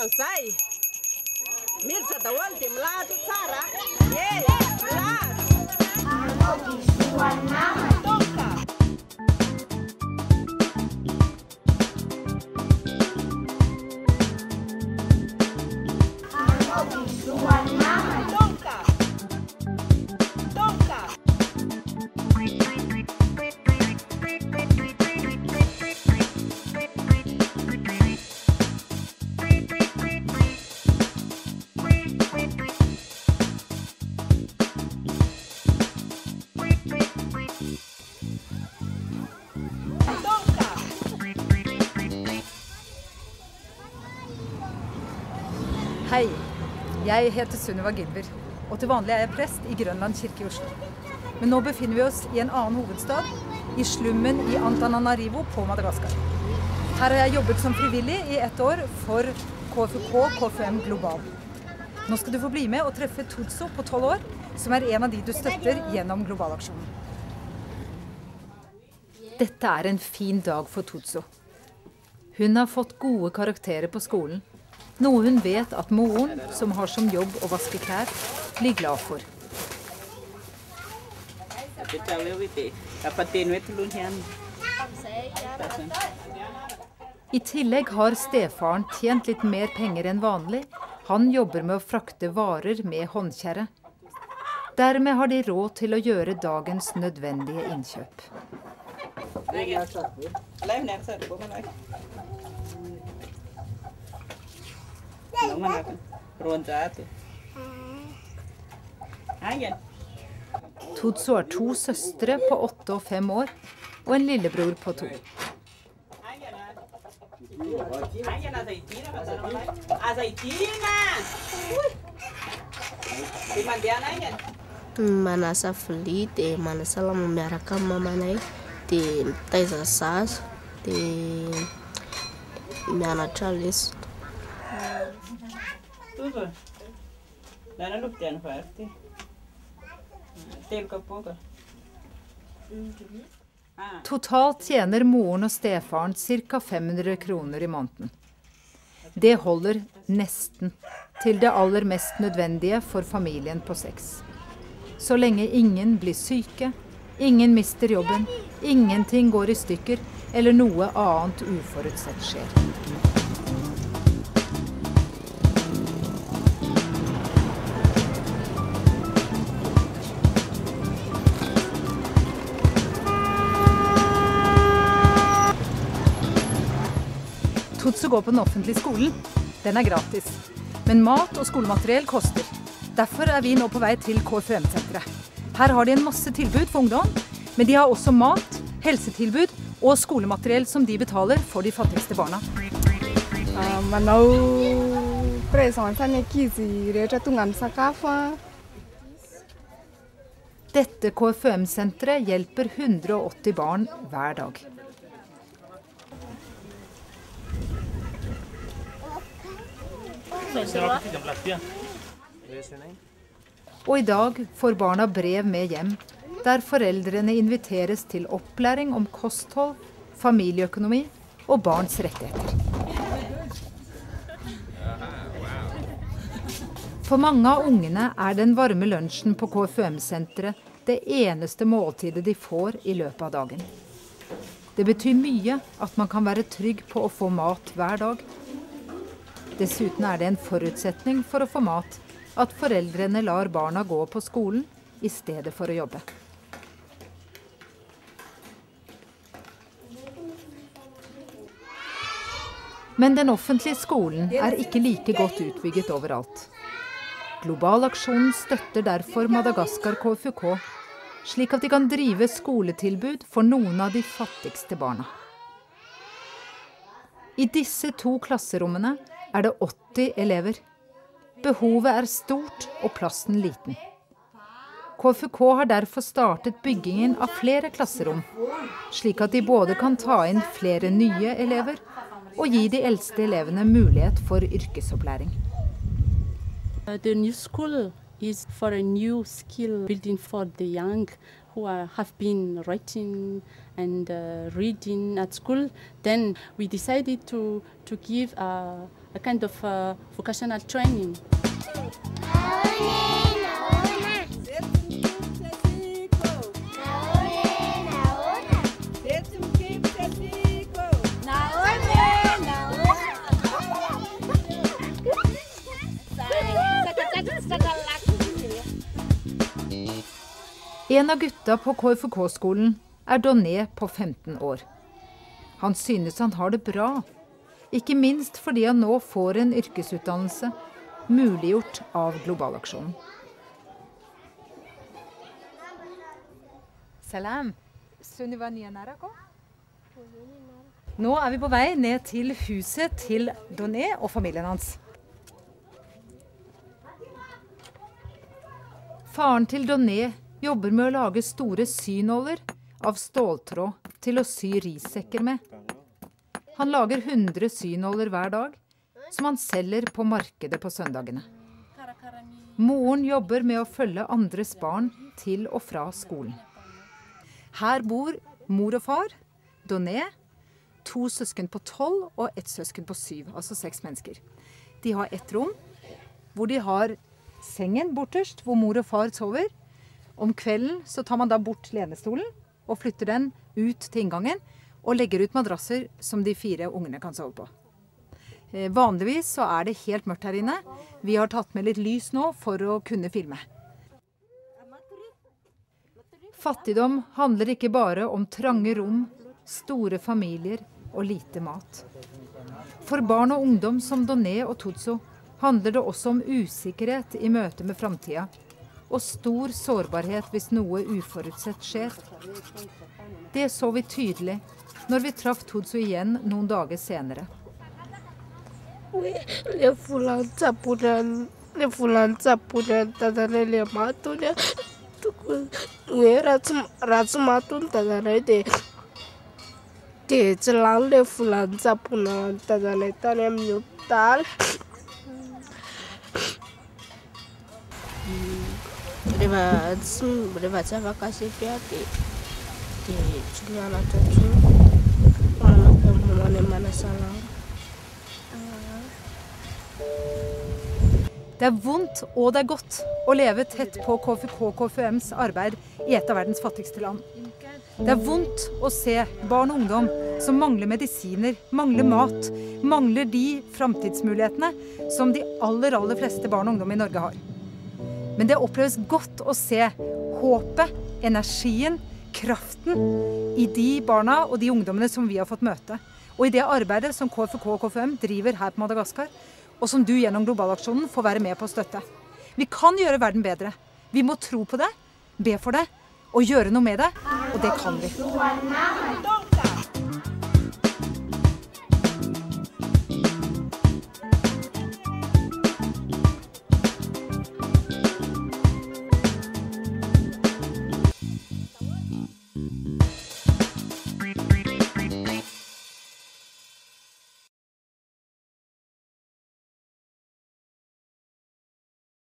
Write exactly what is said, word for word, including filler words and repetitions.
Sansai. Mirsa Dawal Timla Tsara. Yay! Tonka. Tonka. Tonka. Hei, jeg heter Sunniva Gilber, og til vanlig er jeg prest i Grønland kirke i Oslo. Men nå befinner vi oss i en annen hovedstad, i slummen i Antananarivo på Madagaskar. Her har jeg jobbet som frivillig i ett år for K F U K K F U M Global. Nå skal du få bli med og treffe Tutso på tolv år, som er en av de du støtter gjennom globalaksjonen. Dette er en fin dag for Tutso. Hun har fått gode karakterer på skolen. Noe hun vet at moren, som har som jobb å vaske klær, blir glad for. I tillegg har stefaren tjent litt mer penger enn vanlig. Han jobber med å frakte varer med håndkjerre. Dermed har de råd til å gjøre dagens nødvendige innkjøp. Tutso har to søstre på åtte og fem år, og en lillebror på to. Manasa feliz de manasa la memeraka mamanai de taisasas de Miana Charles. Totalt tjener moren og stefaren ca fem hundre kroner i måneden. Det holder nesten til det aller mest nødvendige for familien på seks. Så lenge ingen blir syke, ingen mister jobben, ingenting går i stykker, eller noe annet uforutsett skjer. Tutso går på den offentlige skolen. Den er gratis. Men mat og skolemateriell koster. Derfor er vi nå på vei til K F U M-senteret. Her har de en masse tilbud for ungdom, men de har også mat, helsetilbud og skolemateriell som de betaler for de fattigste barna. Dette K F U M-senteret hjelper hundre og åtti barn hver dag. Og i dag får barna brev med hjem, der foreldrene inviteres til opplæring om kosthold, familieøkonomi og barns rettigheter. For mange av ungene er den varme lunsjen på K F U M-senteret det eneste måltidet de får i løpet av dagen. Det betyr mye at man kan være trygg på å få mat hver dag. Dessuten er det en forutsetning for å få mat at foreldrene lar barna gå på skolen i stedet for å jobbe. Men den offentlige skolen er ikke like godt utbygget overalt. Globalaksjonen støtter derfor Madagaskar K F U K, slik at de kan drive skoletilbud for noen av de fattigste barna. I disse to klasserommene er det åtti elever. Behovet er stort og plassen liten. K F U K har derfor startet byggingen av flere klasserom, slik at de både kan ta inn flere nye elever og gi de eldste elevene mulighet for yrkesopplæring. The new school is for a new skill building for the young who are, have been writing and uh, reading at school. Then we decided to, to give a, a kind of uh, vocational training. En av gutta på K F U K-skolen er Doné på femten år. Han synes han har det bra, ikke minst fordi han nå får en yrkesutdannelse muliggjort av globalaksjonen. Salam. Nå er vi på vei ned til huset til Doné og familien hans. Faren til Doné jobber med å lage store synåler av ståltråd til å sy rissekker med. Han lager hundre synåler hver dag, som han selger på markedet på søndagene. Moren jobber med å følge andres barn til og fra skolen. Her bor mor og far, Doné, to søsken på tolv og ett søsken på syv, altså seks mennesker. De har ett rom, hvor de har sengen borterst, hvor mor og far sover. Om kvelden så tar man da bort lenestolen og flytter den ut til inngangen og legger ut madrasser som de fire ungene kan sove på. Eh, vanligvis så er det helt mørkt her inne. Vi har tatt med litt lys nå for å kunne filme. Fattigdom handler ikke bare om trange rom, store familier og lite mat. For barn og ungdom som Doné og Tutso handler det også om usikkerhet i møte med framtida, og stor sårbarhet hvis noe uforutsett skjer. Det så vi tydelig når vi traff Tutso igjen noen dager senere. Le fulanza punan, le fulanza punan tadane le matuna. We ratsum ratsum matun tadane de. De celang le fulanza punan tadane tanem nyutal. Bereva bereva saya kasih dia di di Juliana Tutsu. Mana mana mana salah. Det er vondt og det er godt å leve tett på K F U K K F U M's arbeid i et av verdens fattigste land. Det er vondt å se barn og ungdom som mangler medisiner, mangler mat, mangler de framtidsmulighetene som de aller, aller fleste barn og ungdom i Norge har. Men det oppleves godt å se håpet, energien, kraften i de barna og de ungdommene som vi har fått møte. Og i det arbeidet som K F U K K F U M driver her på Madagaskar, og som du gjennom globalaksjonen får være med på å støtte. Vi kan gjøre verden bedre. Vi må tro på det, be for det, og gjøre noe med det, og det kan vi.